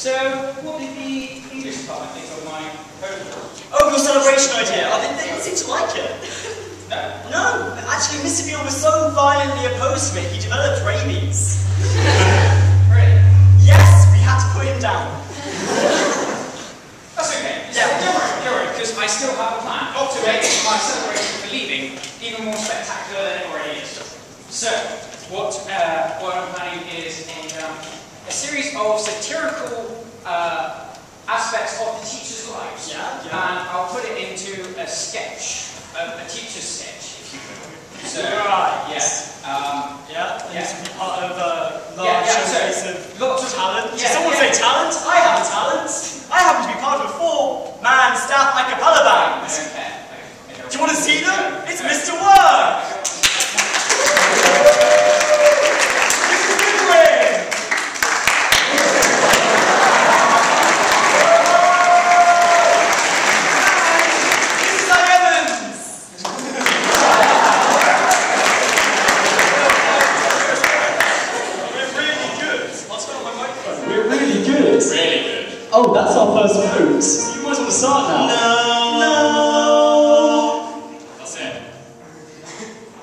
So, what did the English department think of my proposal? Oh, your celebration idea. I mean, they didn't seem to like it. No? No. Actually, Mr. Beale was so violently opposed to it, he developed rabies. Really? Yes, we had to put him down. That's okay. Yeah, don't worry, because I still have a plan to make my celebration for leaving even more spectacular than it already is. So, what I'm planning is a series of satirical aspects of the teachers' lives. Yeah. And I'll put it into a sketch, a teacher's sketch, if you will. So, right. Yeah. This will be part of a large showcase of lots of talent. Yeah, Someone say talent? I have a talent. I happen to be part of a 4-man staff acapella band. Okay. Do you want to see them? It's Mr. Work! Oh, that's our first vote. You might want to start now. No. That's it.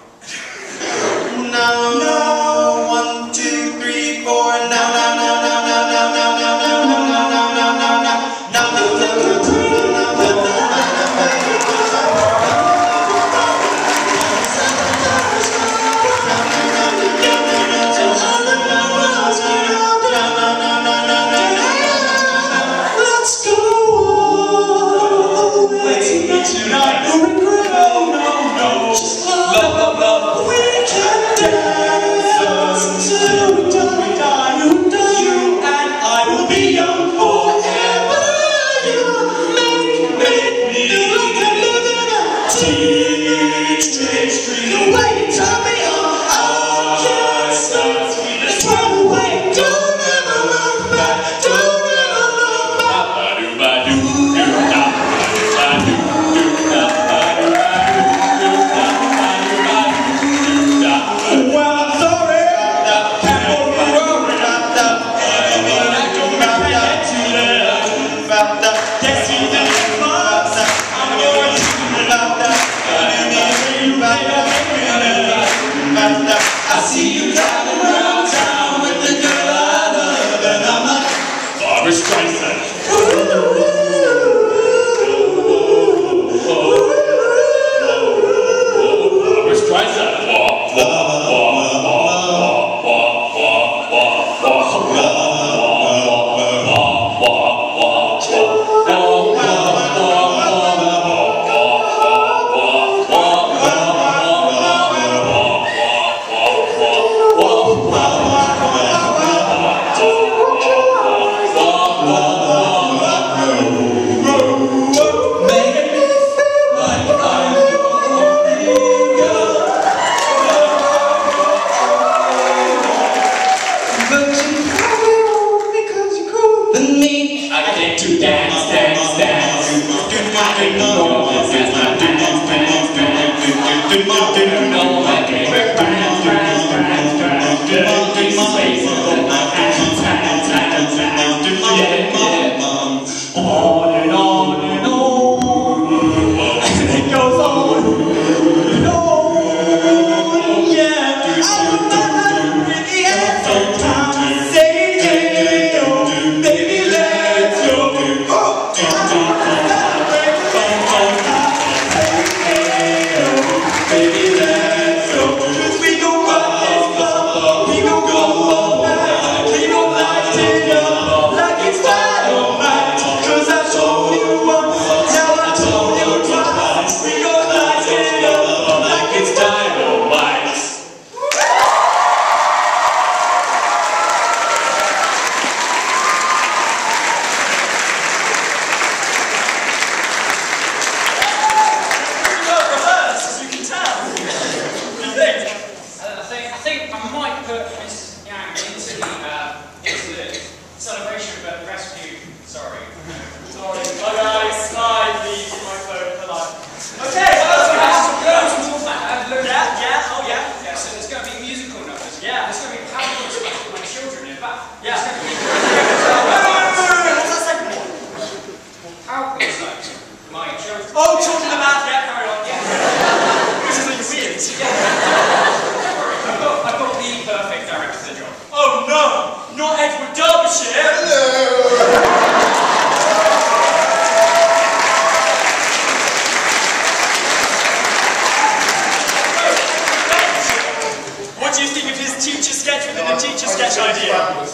idea.